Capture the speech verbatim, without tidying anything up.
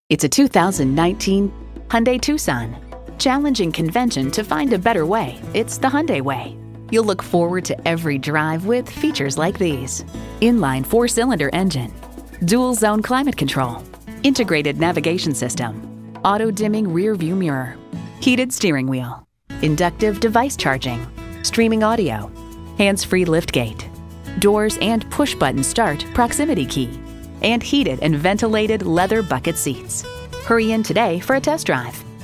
It's a two thousand nineteen Hyundai Tucson. Challenging convention to find a better way. It's the Hyundai way. You'll look forward to every drive with features like these: inline four-cylinder engine, dual zone climate control, integrated navigation system, auto-dimming rear view mirror, heated steering wheel, inductive device charging, streaming audio, hands-free liftgate, doors and push-button start proximity key, and heated and ventilated leather bucket seats. Hurry in today for a test drive.